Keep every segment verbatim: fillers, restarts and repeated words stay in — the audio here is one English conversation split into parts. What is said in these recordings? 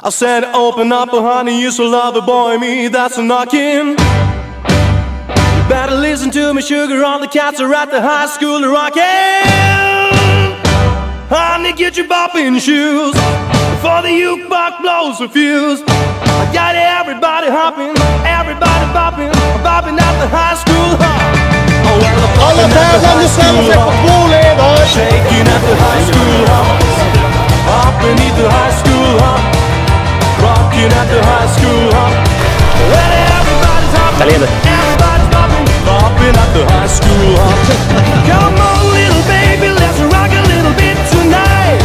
I said, open up, oh honey, you so love the boy me that's a knocking. You better listen to me, sugar, all the cats are at the high school rocking. Honey, get your bopping shoes before the jukebox blows the fuse. I got everybody hopping, everybody bopping, bopping at the high school hop. Oh, well, Alla tävlande ställer sig på två leder. Shaking at the high school hop, hopping at the high school hop, rocking at the high school hop. Well, everybody's hopping, everybody's bopping, bopping at the high school hop. Come on, little baby, let's rock a little bit tonight.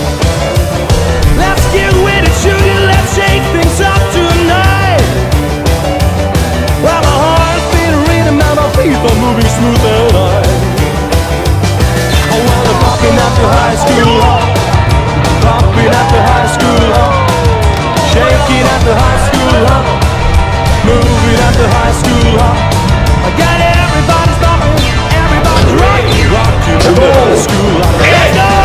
Let's get with it, sugar, let's shake things up tonight. Well, my heart's beating rhythm and my feet are moving smooth and light. Oh, well, I'm bopping at the high school hop, bopping at the high school hop, shaking at the high school hop, moving at the high school hop. I got everybody's bopping, everybody's rocking, rocking at the high school hop. Let's go!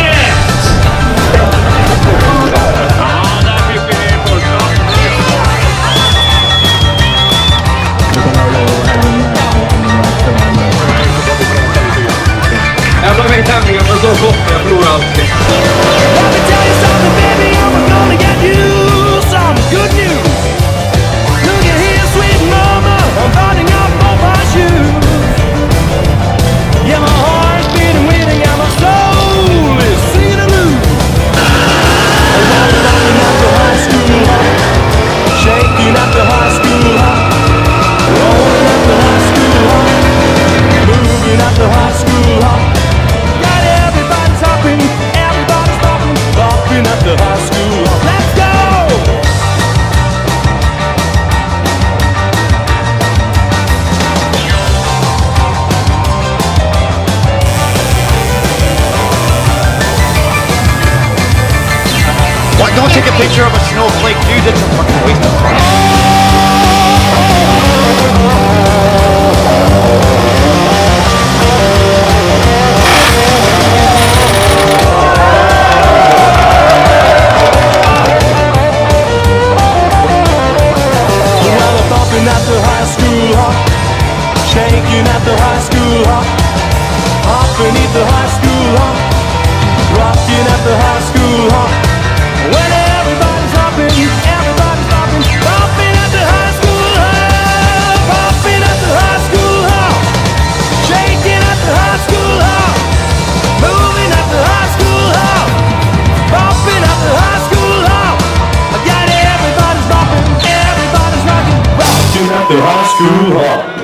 Jag var med i tävlingen men så gott jag förlorar alltid. Let me tell you something, baby, I'm gonna get you some good news. Look at here, sweet mama, I'm buttoning up both my shoes. Yeah, my heart's beating, waiting, and my soul is singing a blues. I'm rocking at the high school hop, shaking at the high school hop, rolling at the high school hop, moving at the high school hop. Got everybody's hopping, everybody's bopping, bopping at the high school hop. Let's go! What, don't take a picture of a snowflake, dude, it's a fucking waste of time. At the high school hop, shaking at the high school hop, hopping at the high school hop, rocking at the high school hop. When everybody's hopping, everybody's hopping, hopping at the high school hop, hopping at the high school hop, shaking at the high school hop, moving at the high school hop, hopping at the high school hop. I got everybody's hopping, everybody's rocking. At the high school hop.